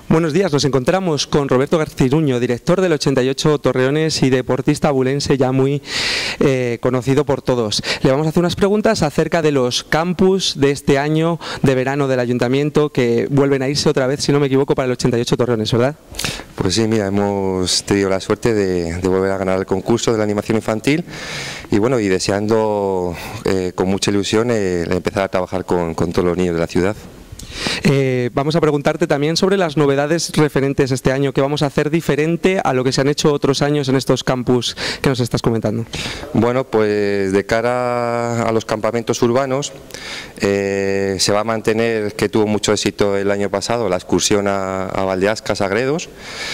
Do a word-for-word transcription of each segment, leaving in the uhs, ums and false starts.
Buenos días, nos encontramos con Roberto Garciruño, director del ochenta y ocho Torreones y deportista abulense ya muy eh, conocido por todos. Le vamos a hacer unas preguntas acerca de los campus de este año de verano del Ayuntamiento que vuelven a irse otra vez, si no me equivoco, para el ochenta y ocho Torreones, ¿verdad? Pues sí, mira, hemos tenido la suerte de, de volver a ganar el concurso de la animación infantil y bueno, y deseando eh, con mucha ilusión eh, empezar a trabajar con, con todos los niños de la ciudad. Eh, vamos a preguntarte también sobre las novedades referentes este año, que vamos a hacer diferente a lo que se han hecho otros años en estos campus que nos estás comentando. Bueno, pues de cara a los campamentos urbanos eh, se va a mantener, que tuvo mucho éxito el año pasado, la excursión a, a Valdeasca, Sagredos,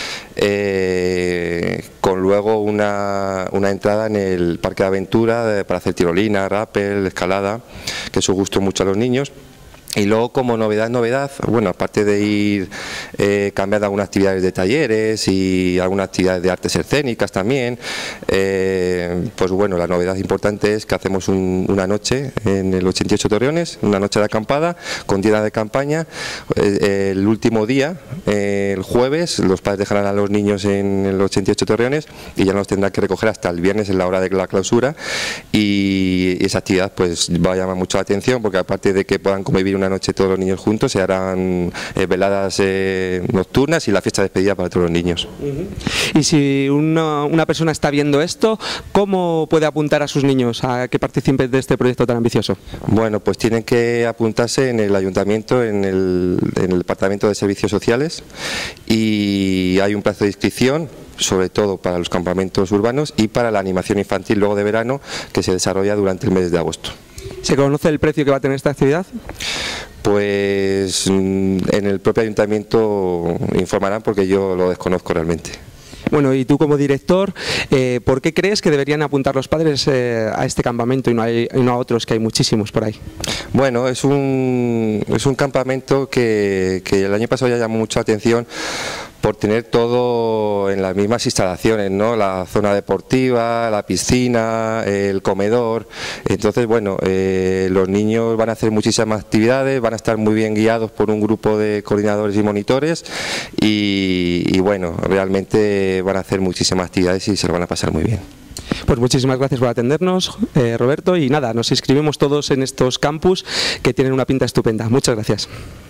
eh, con luego una, una entrada en el Parque de Aventura de, para hacer tirolina, rappel, escalada, que eso gustó mucho a los niños. Y luego, como novedad, novedad, bueno, aparte de ir eh, cambiando algunas actividades de talleres y algunas actividades de artes escénicas también, eh, pues bueno, la novedad importante es que hacemos un, una noche en el ochenta y ocho Torreones, una noche de acampada con tienda de campaña. Eh, el último día, eh, el jueves, los padres dejarán a los niños en el ochenta y ocho Torreones y ya nos tendrán que recoger hasta el viernes en la hora de la clausura, y esa actividad pues va a llamar mucho la atención, porque aparte de que puedan convivir una noche todos los niños juntos, se harán eh, veladas eh, nocturnas y la fiesta de despedida para todos los niños. Uh-huh. Y si una, una persona está viendo esto, ¿cómo puede apuntar a sus niños a que participen de este proyecto tan ambicioso? Bueno, pues tienen que apuntarse en el Ayuntamiento, en el, en el Departamento de Servicios Sociales, y hay un plazo de inscripción, sobre todo para los campamentos urbanos y para la animación infantil luego de verano, que se desarrolla durante el mes de agosto. ¿Se conoce el precio que va a tener esta actividad? Pues en el propio ayuntamiento informarán, porque yo lo desconozco realmente. Bueno, y tú como director, eh, ¿por qué crees que deberían apuntar los padres eh, a este campamento y no, hay, y no a otros, que hay muchísimos por ahí? Bueno, es un, es un campamento que, que el año pasado ya llamó mucha atención por tener todo en las mismas instalaciones, ¿no? La zona deportiva, la piscina, el comedor. Entonces, bueno, eh, los niños van a hacer muchísimas actividades, van a estar muy bien guiados por un grupo de coordinadores y monitores y, y bueno, realmente van a hacer muchísimas actividades y se lo van a pasar muy bien. Pues muchísimas gracias por atendernos, eh, Roberto, y nada, nos inscribimos todos en estos campus que tienen una pinta estupenda. Muchas gracias.